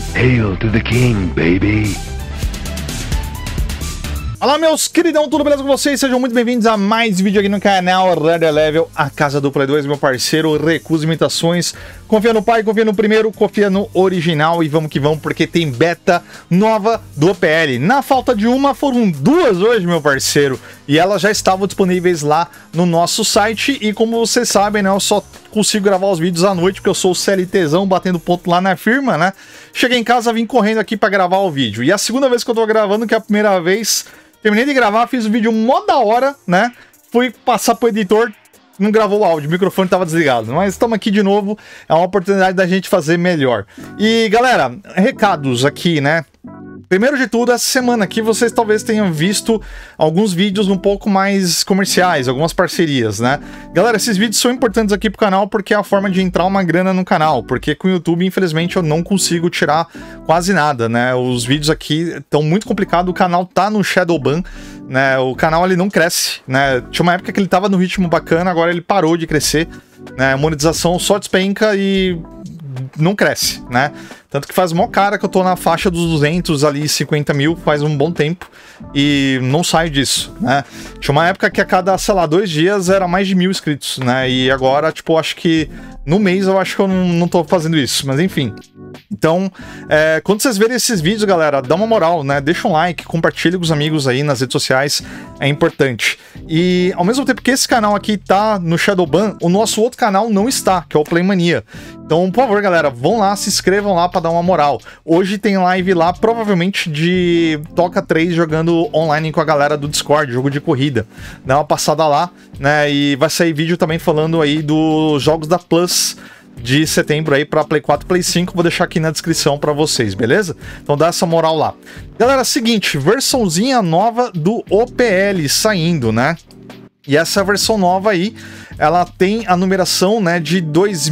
Hail to the king, baby. Olá, meus queridão, tudo beleza com vocês? Sejam muito bem-vindos a mais vídeo aqui no canal Red Level, a casa do Play 2, meu parceiro, recusa imitações. Confia no pai, confia no primeiro, confia no original e vamos que vamos, porque tem beta nova do OPL. Na falta de uma, foram duas hoje, meu parceiro, e elas já estavam disponíveis lá no nosso site. E como vocês sabem, né, eu só consigo gravar os vídeos à noite, porque eu sou o CLTzão batendo ponto lá na firma, né? Cheguei em casa, vim correndo aqui pra gravar o vídeo. E a segunda vez que eu tô gravando, que é a primeira vez... Terminei de gravar, fiz o vídeo mó da hora, né? Fui passar pro editor, não gravou o áudio, o microfone tava desligado. Mas estamos aqui de novo, é uma oportunidade da gente fazer melhor. E galera, recados aqui, né? Primeiro de tudo, essa semana aqui vocês talvez tenham visto alguns vídeos um pouco mais comerciais, algumas parcerias, né? Galera, esses vídeos são importantes aqui pro canal porque é a forma de entrar uma grana no canal, porque com o YouTube, infelizmente, eu não consigo tirar quase nada, né? Os vídeos aqui estão muito complicados, o canal tá no Shadowban, né? O canal ele não cresce, né? Tinha uma época que ele tava no ritmo bacana, agora ele parou de crescer, né? A monetização só despenca e não cresce, né? Tanto que faz mó cara que eu tô na faixa dos 200 ali, 50 mil, faz um bom tempo e não saio disso, né? Tinha uma época que a cada, sei lá, 2 dias era mais de 1000 inscritos, né? E agora, tipo, acho que no mês eu acho que eu não tô fazendo isso, mas enfim. Então, quando vocês verem esses vídeos, galera, dá uma moral, né? Deixa um like, compartilha com os amigos aí nas redes sociais, é importante. E ao mesmo tempo que esse canal aqui tá no Shadowban, o nosso outro canal não está, que é o Playmania. Então, por favor, galera, vão lá, se inscrevam lá pra dar uma moral. Hoje tem live lá, provavelmente de Toca 3 jogando online com a galera do Discord, jogo de corrida. Dá uma passada lá, né? E vai sair vídeo também falando aí dos jogos da Plus de setembro aí para Play 4 e Play 5, vou deixar aqui na descrição para vocês, beleza? Então dá essa moral lá. Galera, seguinte, versãozinha nova do OPL saindo, né? E essa versão nova aí, ela tem a numeração, né, de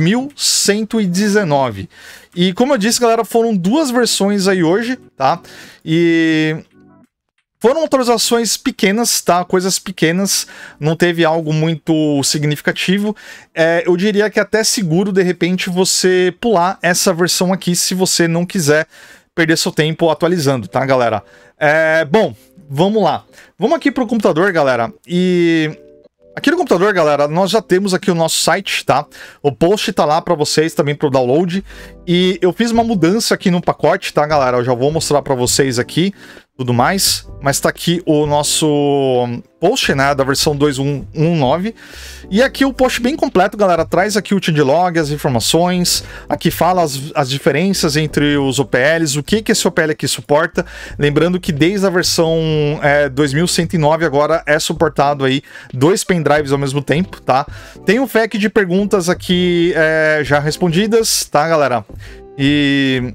2119. E como eu disse, galera, foram duas versões aí hoje, tá? E foram atualizações pequenas, tá? Coisas pequenas, não teve algo muito significativo. Eu diria que é até seguro, de repente, você pular essa versão aqui, se você não quiser perder seu tempo atualizando, tá, galera? Bom, vamos lá. Vamos aqui pro computador, galera, e... Aqui no computador, galera, nós já temos aqui o nosso site, tá? O post tá lá para vocês também pro download. E eu fiz uma mudança aqui no pacote, tá, galera? Eu já vou mostrar para vocês aqui tudo mais. Mas tá aqui o nosso post, né, da versão 2.1.19. E aqui o post bem completo, galera. Traz aqui o changelog, as informações. Aqui fala as diferenças entre os OPLs, o que esse OPL aqui suporta. Lembrando que desde a versão 2109 agora é suportado aí 2 pendrives ao mesmo tempo, tá? Tem um FAQ de perguntas aqui já respondidas, tá, galera? E...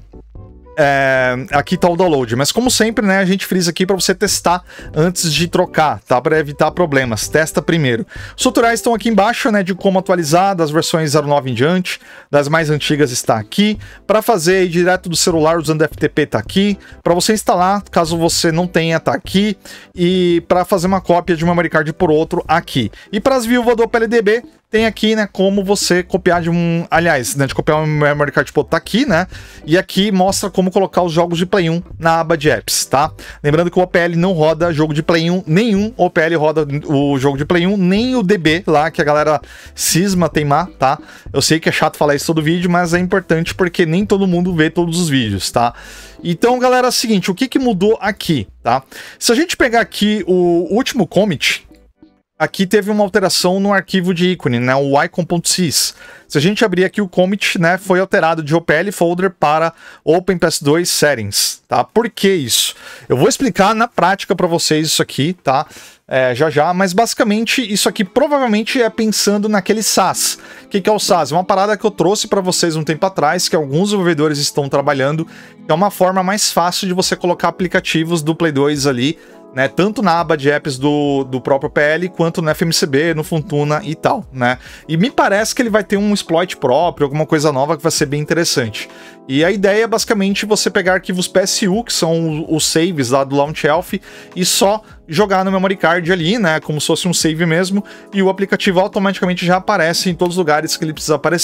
aqui tá o download, mas como sempre, né, a gente frisa aqui para você testar antes de trocar, tá? Para evitar problemas, testa primeiro. Os tutoriais estão aqui embaixo, né, de como atualizar das versões 09 em diante, das mais antigas está aqui. Para fazer aí direto do celular usando FTP tá aqui. Para você instalar, caso você não tenha, tá aqui. E para fazer uma cópia de um memory card por outro, aqui. E para as viúvas do OPLDB, tem aqui, né, como você copiar de um... Aliás, né, de copiar um memory card por outro, tá aqui, né? E aqui mostra como colocar os jogos de Play 1 na aba de apps, tá? Lembrando que o OPL não roda jogo de Play 1, nenhum OPL roda o jogo de Play 1, nem o DB lá, que a galera cisma teimar, tá? Eu sei que é chato falar isso todo vídeo, mas é importante porque nem todo mundo vê todos os vídeos, tá? Então, galera, é o seguinte, o que mudou aqui, tá? Se a gente pegar aqui o último commit... Aqui teve uma alteração no arquivo de ícone, né, o icon.sys. Se a gente abrir aqui o commit, né, foi alterado de OPL folder para OpenPass2 settings, tá? Por que isso? Eu vou explicar na prática para vocês isso aqui, tá? Já, mas basicamente isso aqui provavelmente é pensando naquele SaaS. O que é o SaaS? É uma parada que eu trouxe para vocês um tempo atrás, que alguns desenvolvedores estão trabalhando, que é uma forma mais fácil de você colocar aplicativos do Play 2 ali, né, tanto na aba de apps do próprio PL, quanto no FMCB, no Funtuna e tal, né? E me parece que ele vai ter um exploit próprio, alguma coisa nova que vai ser bem interessante. E a ideia é basicamente você pegar arquivos PSU, que são os saves lá do Launch Elf, e só jogar no memory card ali, né, como se fosse um save mesmo, e o aplicativo automaticamente já aparece em todos os lugares que ele precisa aparecer.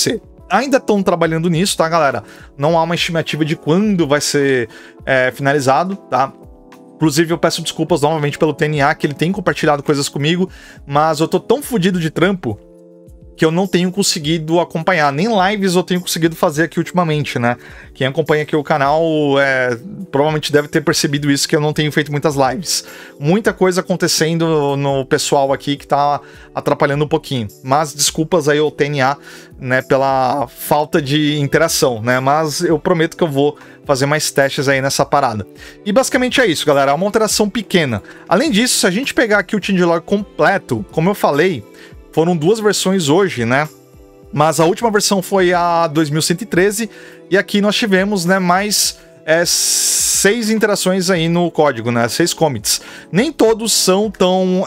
ainda estão trabalhando nisso, tá, galera? Não há uma estimativa de quando vai ser finalizado, tá? Inclusive, eu peço desculpas novamente pelo TNA, que ele tem compartilhado coisas comigo, mas eu tô tão fodido de trampo que eu não tenho conseguido acompanhar. Nem lives eu tenho conseguido fazer aqui ultimamente, né? Quem acompanha aqui o canal provavelmente deve ter percebido isso, que eu não tenho feito muitas lives. Muita coisa acontecendo no pessoal aqui que tá atrapalhando um pouquinho. Mas desculpas aí ao TNA, né, pela falta de interação, né? Mas eu prometo que eu vou fazer mais testes aí nessa parada. E basicamente é isso, galera. É uma alteração pequena. Além disso, se a gente pegar aqui o changelog completo, como eu falei, foram 2 versões hoje, né? Mas a última versão foi a 2113 e aqui nós tivemos, né, mais 6 interações aí no código, né? 6 commits. Nem todos são tão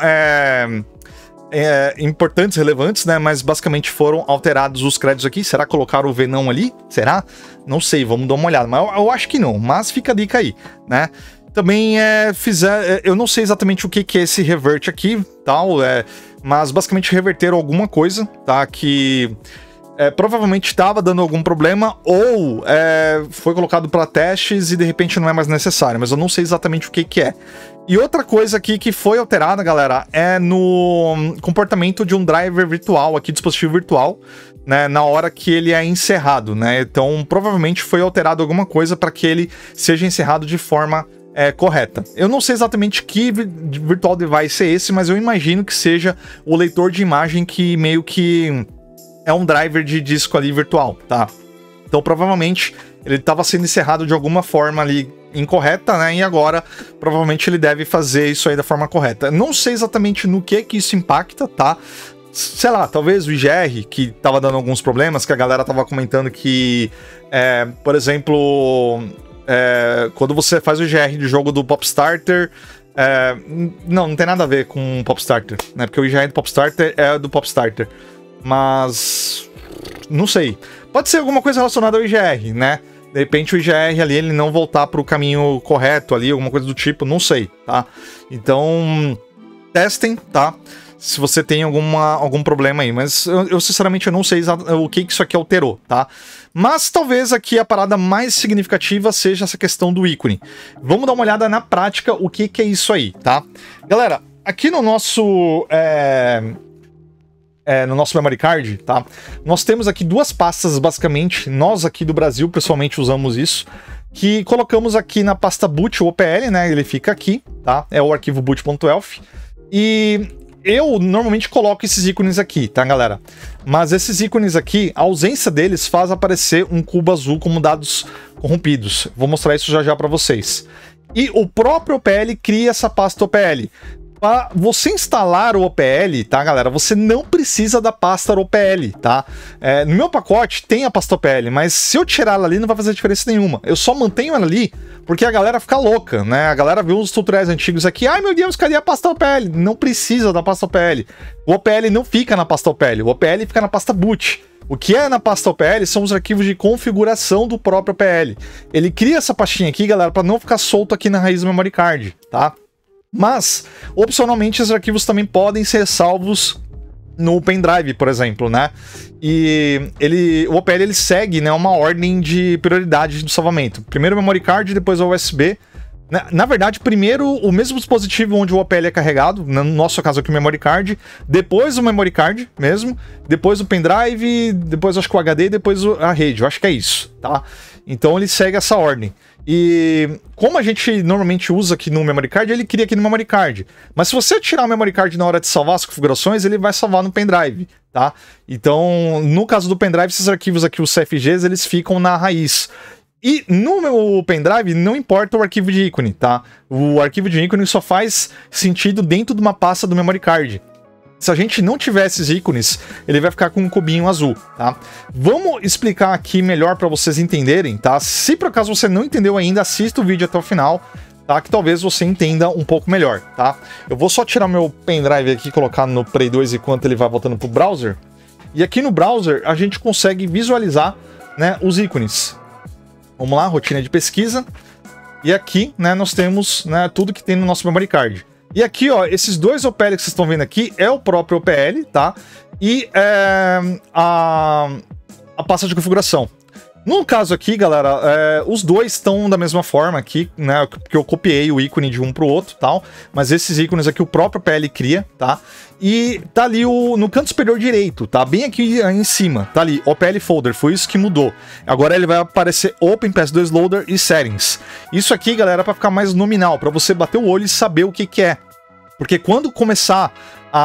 importantes, relevantes, né? Mas basicamente foram alterados os créditos aqui. Será que colocaram o Venom ali? Será? Não sei, vamos dar uma olhada. Mas eu acho que não, mas fica a dica aí, né? Também eu não sei exatamente o que é esse revert aqui, tal, mas basicamente reverteram alguma coisa, tá? Que provavelmente estava dando algum problema ou foi colocado para testes e de repente não é mais necessário, mas eu não sei exatamente o que é. E outra coisa aqui que foi alterada, galera, é no comportamento de um driver virtual, aqui dispositivo virtual, né, na hora que ele é encerrado, né? Então provavelmente foi alterado alguma coisa para que ele seja encerrado de forma correta. Eu não sei exatamente que virtual device é esse, mas eu imagino que seja o leitor de imagem que meio que é um driver de disco ali virtual, tá? Então provavelmente ele estava sendo encerrado de alguma forma ali incorreta, né? E agora provavelmente ele deve fazer isso aí da forma correta. Não sei exatamente no que isso impacta, tá? Sei lá, talvez o IGR, que tava dando alguns problemas, que a galera tava comentando que, por exemplo, quando você faz o IGR de jogo do Popstarter, não tem nada a ver com o Popstarter, né? Porque o IGR do Popstarter é do Popstarter. Mas não sei. Pode ser alguma coisa relacionada ao IGR, né? De repente o IGR ali, ele não voltar para o caminho correto ali, alguma coisa do tipo, não sei, tá? Então, testem, tá? Se você tem algum problema aí, mas eu sinceramente eu não sei o que isso aqui alterou, tá? Mas talvez aqui a parada mais significativa seja essa questão do ícone. Vamos dar uma olhada na prática o que é isso aí, tá? Galera, aqui no nosso memory card, tá? Nós temos aqui 2 pastas, basicamente, nós aqui do Brasil pessoalmente usamos isso, que colocamos aqui na pasta boot o OPL, né? Ele fica aqui, tá? É o arquivo boot.elf. E eu normalmente coloco esses ícones aqui, tá, galera? Mas esses ícones aqui, a ausência deles faz aparecer um cubo azul como dados corrompidos. Vou mostrar isso já já para vocês. E o próprio OPL cria essa pasta OPL. Para você instalar o OPL, tá, galera? Você não precisa da pasta OPL, tá? No meu pacote tem a pasta OPL, mas se eu tirar ela ali não vai fazer diferença nenhuma. Eu só mantenho ela ali porque a galera fica louca, né? A galera viu os tutoriais antigos aqui, ai meu Deus, cadê a pasta OPL? Não precisa da pasta OPL. O OPL não fica na pasta OPL, o OPL fica na pasta boot. O que é na pasta OPL são os arquivos de configuração do próprio OPL. Ele cria essa pastinha aqui, galera, para não ficar solto aqui na raiz do memory card, tá? Mas, opcionalmente, os arquivos também podem ser salvos no pendrive, por exemplo, né? E o OPL ele segue, né, uma ordem de prioridade do salvamento. Primeiro o memory card, depois o USB. Na verdade, primeiro o mesmo dispositivo onde o OPL é carregado, no nosso caso aqui o memory card, depois o memory card mesmo, depois o pendrive, depois acho que o HD, depois a rede, eu acho que é isso, tá? Então ele segue essa ordem. E como a gente normalmente usa aqui no memory card, ele cria aqui no memory card. Mas se você tirar o memory card na hora de salvar as configurações, ele vai salvar no pendrive, tá? Então, no caso do pendrive, esses arquivos aqui, os CFGs, eles ficam na raiz. E no meu pendrive não importa o arquivo de ícone, tá? O arquivo de ícone só faz sentido dentro de uma pasta do memory card. Se a gente não tiver esses ícones, ele vai ficar com um cubinho azul, tá? Vamos explicar aqui melhor para vocês entenderem, tá? Se por acaso você não entendeu ainda, assista o vídeo até o final, tá? Que talvez você entenda um pouco melhor, tá? Eu vou só tirar meu pendrive aqui e colocar no Play 2 enquanto ele vai voltando pro browser. E aqui no browser a gente consegue visualizar, né, os ícones. Vamos lá, rotina de pesquisa. E aqui, né, nós temos, né, tudo que tem no nosso memory card. E aqui, ó, esses 2 OPL que vocês estão vendo aqui é o próprio OPL, tá? E a a pasta de configuração. No caso aqui, galera, os dois estão da mesma forma aqui, né? Porque eu copiei o ícone de um pro outro, tal. Mas esses ícones aqui o próprio PL cria, tá? E tá ali no canto superior direito, tá? Bem aqui em cima, tá ali, OPL Folder, foi isso que mudou. Agora ele vai aparecer Open PS2 Loader e Settings. Isso aqui, galera, é pra ficar mais nominal, pra você bater o olho e saber o que que é. Porque quando começar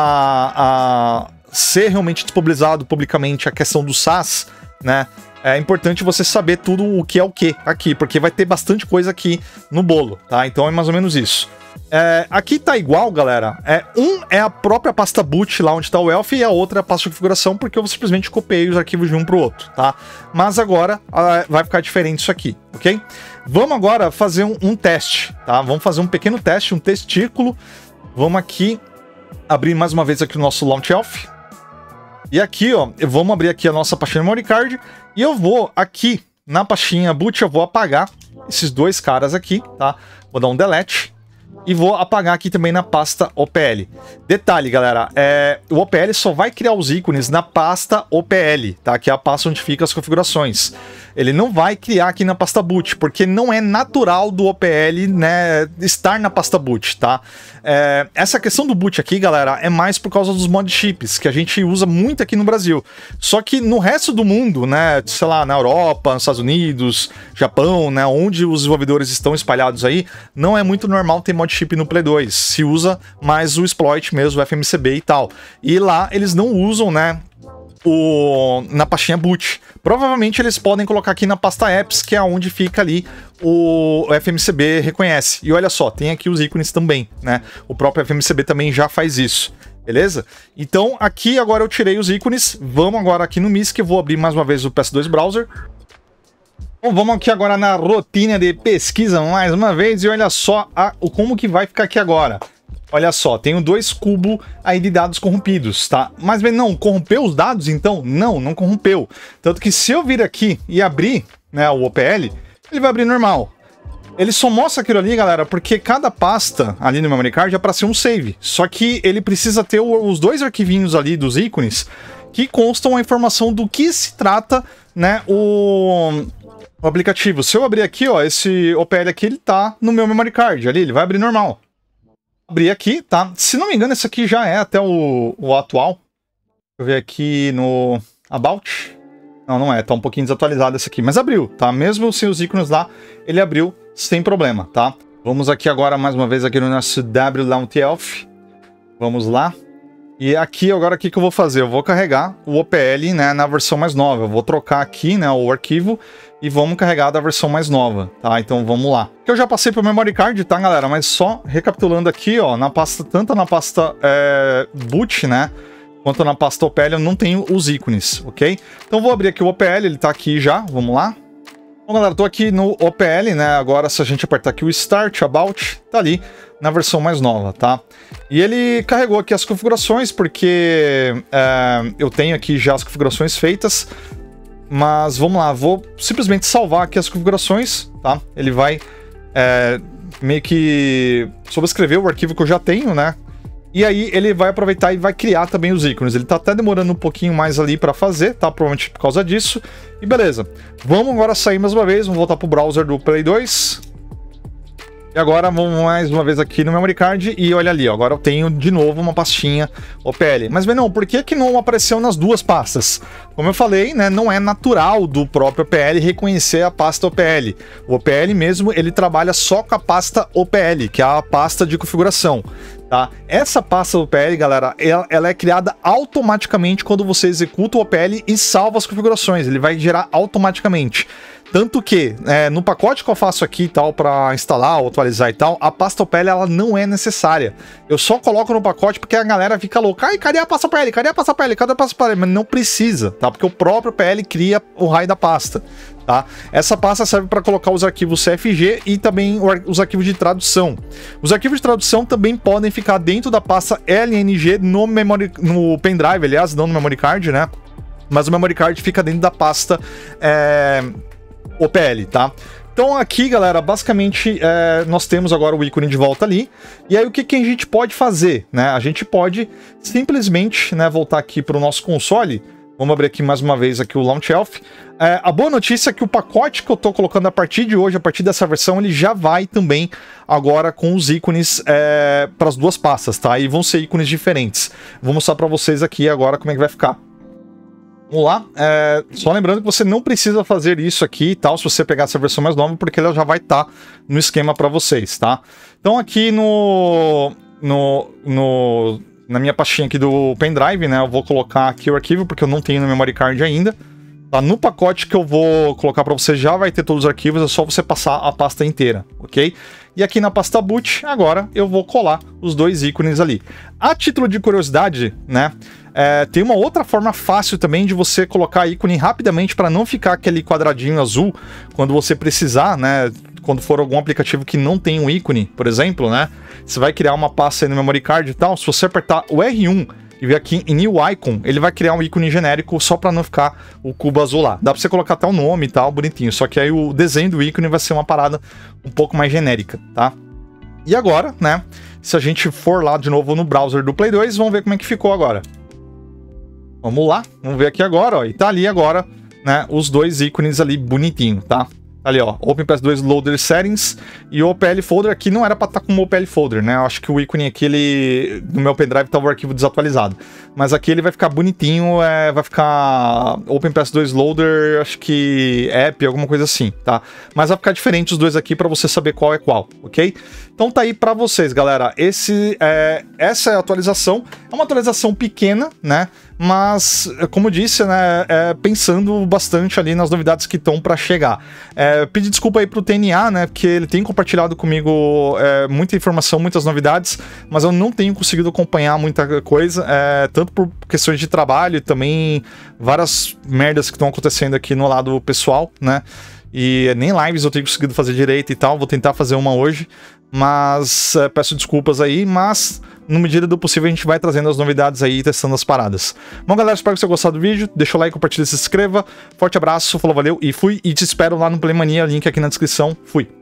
a ser realmente disponibilizado publicamente a questão do SAS, né? É importante você saber tudo o que é o que aqui, porque vai ter bastante coisa aqui no bolo, tá? Então é mais ou menos isso. Aqui tá igual, galera. Um é a própria pasta boot lá onde tá o Elf e a outra é a pasta de configuração, porque eu simplesmente copiei os arquivos de um pro outro, tá? Mas agora vai ficar diferente isso aqui, ok? Vamos agora fazer um teste, tá? Vamos fazer um pequeno teste, um testículo. Vamos aqui abrir mais uma vez aqui o nosso Launch Elf. E aqui, ó, vamos abrir aqui a nossa pastinha memory card e eu vou aqui na pastinha boot, eu vou apagar esses dois caras aqui, tá? Vou dar um delete e vou apagar aqui também na pasta OPL. Detalhe, galera, o OPL só vai criar os ícones na pasta OPL, tá? Que é a pasta onde fica as configurações. Ele não vai criar aqui na pasta boot, porque não é natural do OPL, né, estar na pasta boot, tá? Essa questão do boot aqui, galera, é mais por causa dos mod chips, que a gente usa muito aqui no Brasil. Só que no resto do mundo, né, sei lá, na Europa, nos Estados Unidos, Japão, né, onde os desenvolvedores estão espalhados aí, não é muito normal ter mod chip no Play 2. Se usa mais o exploit mesmo, o FMCB e tal. E lá eles não usam, né, na pastinha boot. Provavelmente eles podem colocar aqui na pasta apps, que é onde fica ali o FMCB reconhece. E olha só, tem aqui os ícones também, né? O próprio FMCB também já faz isso, beleza? Então aqui agora eu tirei os ícones. Vamos agora aqui no MISC, eu vou abrir mais uma vez o PS2 Browser. Bom, vamos aqui agora na rotina de pesquisa mais uma vez e olha só como que vai ficar aqui agora. Olha só, tenho 2 cubos aí de dados corrompidos, tá? Mas não, corrompeu os dados então? Não, não corrompeu. Tanto que se eu vir aqui e abrir, né, o OPL, ele vai abrir normal. Ele só mostra aquilo ali, galera, porque cada pasta ali no memory card é para ser um save. Só que ele precisa ter os 2 arquivinhos ali dos ícones que constam a informação do que se trata, né, o aplicativo. Se eu abrir aqui, ó, esse OPL aqui, ele tá no meu memory card ali, ele vai abrir normal. Abrir aqui, tá? Se não me engano, esse aqui já é até o atual. Deixa eu ver aqui no About. Não, não é. Tá um pouquinho desatualizado esse aqui. Mas abriu, tá? Mesmo sem os ícones lá, ele abriu sem problema, tá? Vamos aqui agora, mais uma vez, aqui no nosso W-Launch Elf. Vamos lá. E aqui, agora, o que eu vou fazer? Eu vou carregar o OPL, né, na versão mais nova. Eu vou trocar aqui, né, o arquivo e vamos carregar da versão mais nova, tá? Então vamos lá. Eu já passei pro memory card, tá, galera? Mas só recapitulando aqui, ó, na pasta, tanto na pasta boot, né, quanto na pasta OPL, eu não tenho os ícones, ok? Então vou abrir aqui o OPL, ele tá aqui já, vamos lá. Bom, galera, tô aqui no OPL, né? Agora, se a gente apertar aqui o Start, About, tá ali na versão mais nova, tá? E ele carregou aqui as configurações, porque eu tenho aqui já as configurações feitas. Mas vamos lá, vou simplesmente salvar aqui as configurações, tá? Ele vai meio que sobrescrever o arquivo que eu já tenho, né? E aí ele vai aproveitar e vai criar também os ícones. Ele tá até demorando um pouquinho mais ali para fazer, tá? Provavelmente por causa disso. E beleza. Vamos agora sair mais uma vez, vamos voltar pro browser do Play 2. E agora vamos mais uma vez aqui no memory card e olha ali, ó, agora eu tenho de novo uma pastinha OPL. Mas não, por que não apareceu nas duas pastas? Como eu falei, né, não é natural do próprio OPL reconhecer a pasta OPL. O OPL mesmo, ele trabalha só com a pasta OPL, que é a pasta de configuração. Tá? Essa pasta OPL, galera, ela é criada automaticamente quando você executa o OPL e salva as configurações. Ele vai gerar automaticamente. Tanto que, no pacote que eu faço aqui e tal, para instalar ou atualizar e tal, a pasta OPL ela não é necessária. Eu só coloco no pacote porque a galera fica louca. Ai, cadê a pasta OPL? Cadê a pasta OPL? Cadê a pasta OPL? Mas não precisa, tá? Porque o próprio OPL cria o raio da pasta, tá? Essa pasta serve para colocar os arquivos CFG e também os arquivos de tradução. Os arquivos de tradução também podem ficar dentro da pasta LNG no pendrive, aliás, não no memory card, né? Mas o memory card fica dentro da pasta OPL, tá? Então aqui, galera, basicamente nós temos agora o ícone de volta ali. E aí o que a gente pode fazer, né? A gente pode simplesmente, né, voltar aqui para o nosso console, Vamos abrir aqui mais uma vez aqui o Launch Elf. A boa notícia é que o pacote que eu tô colocando a partir de hoje, a partir dessa versão, ele já vai também agora com os ícones para as duas pastas, tá? E vão ser ícones diferentes. Vou mostrar para vocês aqui agora como é que vai ficar. Vamos lá. Só lembrando que você não precisa fazer isso aqui e tal, se você pegar essa versão mais nova, porque ela já vai estar no esquema para vocês, tá? Então aqui na minha pastinha aqui do pendrive, né, eu vou colocar aqui o arquivo, porque eu não tenho no memory card ainda. Tá? No pacote que eu vou colocar para você já vai ter todos os arquivos, é só você passar a pasta inteira, ok? E aqui na pasta boot, agora eu vou colar os dois ícones ali. A título de curiosidade, né, tem uma outra forma fácil também de você colocar ícone rapidamente para não ficar aquele quadradinho azul quando você precisar, né? Quando for algum aplicativo que não tem um ícone, por exemplo, né? Você vai criar uma pasta aí no memory card e tal. Se você apertar o R1 e ver aqui em New Icon, ele vai criar um ícone genérico só para não ficar o cubo azul lá. Dá para você colocar até o nome e tal, bonitinho. Só que aí o desenho do ícone vai ser uma parada um pouco mais genérica, tá? E agora, né? Se a gente for lá de novo no browser do Play 2, vamos ver como é que ficou agora. Vamos lá, vamos ver aqui agora, ó. E tá ali agora, né? Os dois ícones ali bonitinho, tá? Ali, ó, OpenPS2 Loader Settings e o OPL Folder aqui não era para estar com o OPL Folder, né? Eu acho que o ícone aqui, ele no meu pendrive tava o arquivo desatualizado. Mas aqui ele vai ficar bonitinho, vai ficar OpenPS2 Loader, acho que app, alguma coisa assim, tá? Mas vai ficar diferente os dois aqui para você saber qual é qual, ok? Então tá aí para vocês, galera. Essa é a atualização. É uma atualização pequena, né? Mas, como eu disse, né, pensando bastante ali nas novidades que estão para chegar. Pedir desculpa aí pro TNA, né, porque ele tem compartilhado comigo muita informação, muitas novidades, mas eu não tenho conseguido acompanhar muita coisa, tanto por questões de trabalho e também várias merdas que estão acontecendo aqui no lado pessoal, né, e nem lives eu tenho conseguido fazer direito e tal, vou tentar fazer uma hoje, mas peço desculpas aí, mas no medida do possível a gente vai trazendo as novidades aí e testando as paradas. Bom, galera, espero que você tenha gostado do vídeo, deixa o like, compartilha, se inscreva, forte abraço, falou, valeu e fui, e te espero lá no Playmania, link aqui na descrição, fui!